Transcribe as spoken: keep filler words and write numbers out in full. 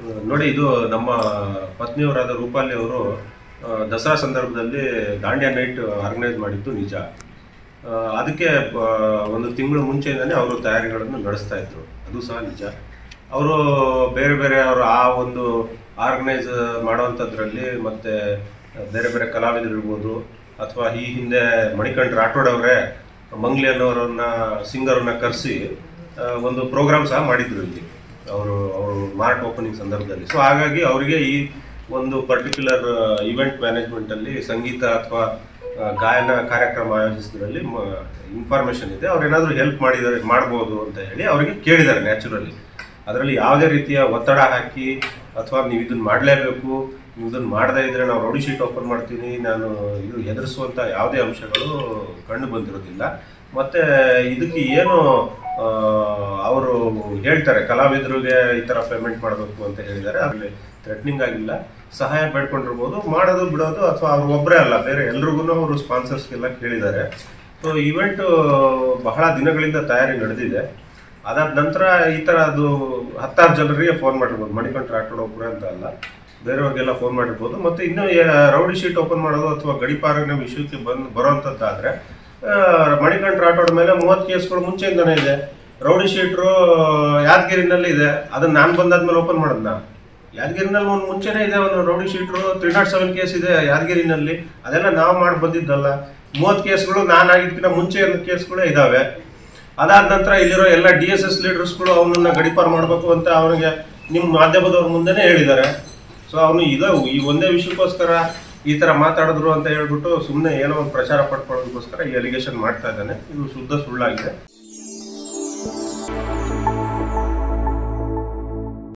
ನೋಡಿ, ಇದು ನಮ್ಮ ಪತ್ನಿಯವರಾದ ರೂಪಾಲಿ ಅವರು ದಸರಾ ಸಂದರ್ಭದಲ್ಲಿ ದಾಂಡಿಯಾ ನೈಟ್ ಆರ್ಗನೈಸ್ ಮಾಡಿದ್ದು ನಿಜ. ಅದಕ್ಕೆ ಒಂದು ತಿಂಗಳು ಮುಂಚೆಯಿಂದನೇ ಅವರು ತಯಾರಿಗಳನ್ನು ನಡೆಸ್ತಾ ಇದ್ರು, ಅದು ಸಹ ನಿಜ. ಅವರು ಬೇರೆ ಬೇರೆ ಅವರು ಆ ಒಂದು ಆರ್ಗನೈಸ್ ಮಾಡುವಂಥದ್ರಲ್ಲಿ ಮತ್ತು ಬೇರೆ ಬೇರೆ ಕಲಾವಿದರು ಇರ್ಬೋದು, ಅಥವಾ ಈ ಹಿಂದೆ ಮಣಿಕಂಠ ರಾಠೋಡ್ ಅವರೇ ಮಂಗ್ಲಿ ಅನ್ನೋರನ್ನ ಸಿಂಗರನ್ನ ಕರೆಸಿ ಒಂದು ಪ್ರೋಗ್ರಾಮ್ ಸಹ ಮಾಡಿದ್ರು ಇಲ್ಲಿ ಅವರು ಅವರು ಮಾರ್ಟ್ ಓಪನಿಂಗ್ ಸಂದರ್ಭದಲ್ಲಿ. ಸೊ ಹಾಗಾಗಿ ಅವರಿಗೆ ಈ ಒಂದು ಪರ್ಟಿಕ್ಯುಲರ್ ಇವೆಂಟ್ ಮ್ಯಾನೇಜ್ಮೆಂಟಲ್ಲಿ ಸಂಗೀತ ಅಥವಾ ಗಾಯನ ಕಾರ್ಯಕ್ರಮ ಆಯೋಜಿಸಿದ್ರಲ್ಲಿ ಇನ್ಫಾರ್ಮೇಷನ್ ಇದೆ. ಅವ್ರೇನಾದರೂ ಹೆಲ್ಪ್ ಮಾಡಿದ್ದಾರೆ ಮಾಡ್ಬೋದು ಅಂತ ಹೇಳಿ ಅವರಿಗೆ ಕೇಳಿದ್ದಾರೆ ನ್ಯಾಚುರಲಿ. ಅದರಲ್ಲಿ ಯಾವುದೇ ರೀತಿಯ ಒತ್ತಡ ಹಾಕಿ ಅಥವಾ ನೀವು ಇದನ್ನು ಮಾಡಲೇಬೇಕು, ನೀವು ಇದನ್ನು ಮಾಡದೇ ಇದ್ದರೆ ನಾವು ರೌಡಿ ಶೀಟ್ ಓಪನ್ ಮಾಡ್ತೀನಿ, ನಾನು ಇದು ಹೆದರಿಸುವಂಥ ಯಾವುದೇ ಅಂಶಗಳು ಕಂಡು ಬಂದಿರೋದಿಲ್ಲ. ಮತ್ತು ಇದಕ್ಕೆ ಏನು ಅವರು ಹೇಳ್ತಾರೆ, ಕಲಾವಿದರಿಗೆ ಈ ಥರ ಪೇಮೆಂಟ್ ಮಾಡಬೇಕು ಅಂತ ಹೇಳಿದ್ದಾರೆ. ಅದರಲ್ಲಿ ಥ್ರೆಟ್ನಿಂಗ್ ಆಗಿಲ್ಲ, ಸಹಾಯ ಬೇಡ್ಕೊಂಡಿರ್ಬೋದು, ಮಾಡೋದು ಬಿಡೋದು, ಅಥವಾ ಅವ್ರು ಒಬ್ಬರೇ ಅಲ್ಲ, ಬೇರೆ ಎಲ್ರಿಗೂ ಅವರು ಸ್ಪಾನ್ಸರ್ಸ್ಗೆಲ್ಲ ಕೇಳಿದ್ದಾರೆ. ಸೊ ಇವೆಂಟು ಬಹಳ ದಿನಗಳಿಂದ ತಯಾರಿ ನಡೆದಿದೆ. ಅದಾದ ನಂತರ ಈ ಥರ ಅದು ಹತ್ತಾರು ಜನರಿಗೆ ಫೋನ್ ಮಾಡಿರ್ಬೋದು, ಮಣಿಕಂಠ ರಾಠೋಡ್ ಒಬ್ಬರೇ ಅಂತ ಅಲ್ಲ, ಬೇರೆಯವ್ರಿಗೆಲ್ಲ ಫೋನ್ ಮಾಡಿರ್ಬೋದು. ಮತ್ತು ಇನ್ನೂ ರೌಡಿ ಶೀಟ್ ಓಪನ್ ಮಾಡೋದು ಅಥವಾ ಗಡಿಪಾರಿನ ವಿಷಯಕ್ಕೆ ಬಂದು ಬರೋವಂಥದ್ದಾದರೆ ಮಣಿಕಂಠ ರಾಠೋಡ್ ಮೇಲೆ ಮೂವತ್ತು ಕೇಸ್ಗಳು ಮುಂಚೆಯಿಂದನೇ ಇದೆ. ರೌಡಿ ಶೀಟ್ರು ಯಾದಗಿರಿನಲ್ಲಿ ಇದೆ, ಅದನ್ನು ನಾನು ಬಂದಾದ್ಮೇಲೆ ಓಪನ್ ಮಾಡೋದನ್ನ. ಯಾದಗಿರಿನಲ್ಲಿ ಒಂದು ಮುಂಚೆನೇ ಇದೆ, ಒಂದು rowdy sheeter three naught seven case ಇದೆ ಯಾದಗಿರಿನಲ್ಲಿ, ಅದೆಲ್ಲ ನಾವು ಮಾಡಿ ಬಂದಿದ್ದಲ್ಲ. ಮೂವತ್ತು ಕೇಸ್ಗಳು ನಾನು ಆಗಿದ್ದಕ್ಕಿಂತ ಮುಂಚೆ ಕೇಸ್ಗಳೇ ಇದ್ದಾವೆ. ಅದಾದ ನಂತರ ಇಲ್ಲಿರೋ ಎಲ್ಲ ಡಿ ಎಸ್ ಎಸ್ ಲೀಡರ್ಸ್ಗಳು ಅವನನ್ನು ಗಡಿಪಾರು ಮಾಡಬೇಕು ಅಂತ ಅವನಿಗೆ ನಿಮ್ಮ ಮಾಧ್ಯಮದವ್ರ ಮುಂದೆನೇ ಹೇಳಿದ್ದಾರೆ. ಸೊ ಅವನು ಇದು ಈ ಒಂದೇ ವಿಷಯಕ್ಕೋಸ್ಕರ ಈ ಥರ ಮಾತಾಡಿದ್ರು ಅಂತ ಹೇಳ್ಬಿಟ್ಟು ಸುಮ್ಮನೆ ಏನೋ ಒಂದು ಪ್ರಚಾರ ಪಡ್ಕೊಳ್ಳೋದಕ್ಕೋಸ್ಕರ ಈ ಅಲಿಗೇಷನ್ ಮಾಡ್ತಾ ಇದ್ದಾನೆ. ಇದು ಶುದ್ಧ ಸುಳ್ಳಾಗಿದೆ.